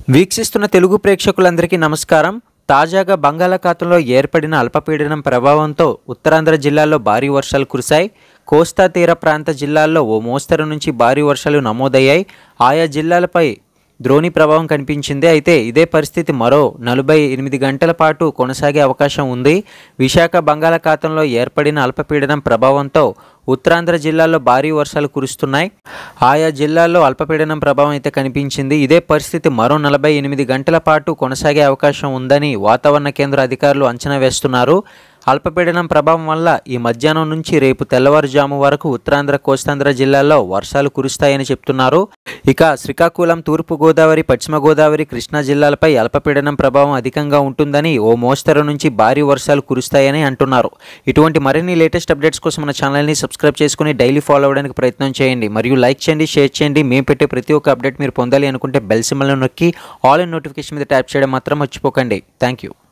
వీక్షిస్తున్న తెలుగు ప్రేక్షకులందరికీ నమస్కారం. తాజాగా బంగాళాఖాతంలో ఏర్పడిన అల్పపీడనం ప్రభావంతో ఉత్తరాంధ్ర జిల్లాల్లో భారీ వర్షాలు కురిశాయి. కోస్తా తీర ప్రాంత జిల్లాల్లో ఓ మోస్తరు నుంచి భారీ వర్షాలు నమోదయ్యాయి. ఆయా జిల్లాలపై ద్రోణి ప్రభావం కనిపించింది. అయితే ఇదే పరిస్థితి మరో 48 గంటల పాటు కొనసాగే అవకాశం ఉంది. విశాఖ బంగాళాఖాతంలో ఏర్పడిన అల్పపీడనం ప్రభావంతో ఉత్తరాంధ్ర జిల్లాల్లో భారీ వర్షాలు కురుస్తున్నాయి. ఆయా జిల్లాల్లో అల్పపీడనం ప్రభావం అయితే కనిపించింది. ఇదే పరిస్థితి మరో 48 గంటల పాటు కొనసాగే అవకాశం ఉందని వాతావరణ కేంద్ర అధికారులు అంచనా వేస్తున్నారు. అల్పపీడనం ప్రభావం వల్ల ఈ మధ్యాహ్నం నుంచి రేపు తెల్లవారుజాము వరకు ఉత్తరాంధ్ర కోస్తాంధ్ర జిల్లాల్లో వర్షాలు కురుస్తాయని చెప్తున్నారు. ఇక శ్రీకాకుళం, తూర్పు గోదావరి, పశ్చిమ గోదావరి, కృష్ణా జిల్లాలపై అల్పపీడనం ప్రభావం అధికంగా ఉంటుందని, ఓ మోస్తరు నుంచి భారీ వర్షాలు కురుస్తాయని అంటున్నారు. ఇటువంటి మరిన్ని లేటెస్ట్ అప్డేట్స్ కోసం మన ఛానల్ని సబ్స్క్రైబ్ చేసుకుని డైలీ ఫాలో అవ్వడానికి ప్రయత్నం చేయండి. మరియు లైక్ చేయండి, షేర్ చేయండి. మేము పెట్టే ప్రతి ఒక్క అప్డేట్ మీరు పొందాలి అనుకుంటే బెల్ సింబల్ను నొక్కి ఆల్ ఇన్ నోటిఫికేషన్ మీద ట్యాప్ చేయడం మాత్రం మర్చిపోకండి. Thank you.